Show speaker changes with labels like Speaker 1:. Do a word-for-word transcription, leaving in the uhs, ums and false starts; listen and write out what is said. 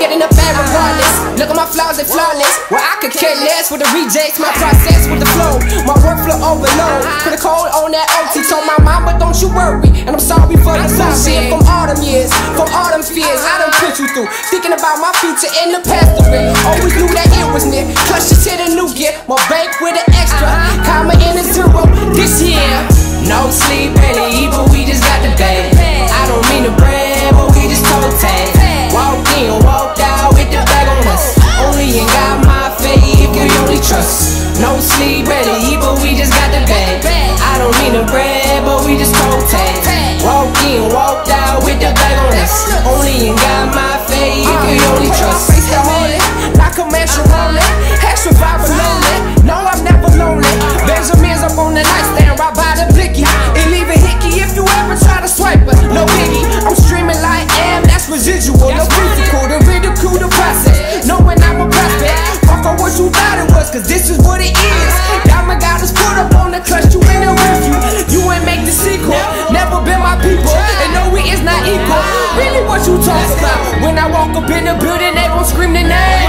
Speaker 1: get in the bag regardless. Look at my flaws, they flawless. Well, I could care less with the rejects, my process with the flow. My workflow overload. Critical on that O T. Told my mom, but don't you worry. And I'm sorry for the bullshit from all them years, from all them fears I done put you through. Thinking about my future in the past of it. Always knew that it was near. Clutch just hit a new gear. My bank with an extra, comma in a zero this year. No sleep, barely eat, but we just got the bag. I don't mean to brag, but we just toe tag. Walked in, walked out with the bag on us. Only ain't got my faith, we only trust. No sleep, barely eat, but we just got the bag. I don't mean to brag, but we just toe tag. Walked in, walked out with the bag on us. Only ain't got my faith, we only trust. Like a mansion rolling, extra vibe lonely. No, I'm never lonely. Benjamin's up on the nightstand, right by the blicky. It leave a hickey if you ever try to swipe, but no biggie. I'm streaming like am, that's residual. No critical, the ridicule, the process. Knowing I'm a prospect. Fuck on what you thought it was, cause this is what it is. Diamond got us put up on the clutch, you in the review. You ain't make the sequel, never been my people. And no, it is not equal. Really what you talk about? When I walk up in the building, they gon' scream the name.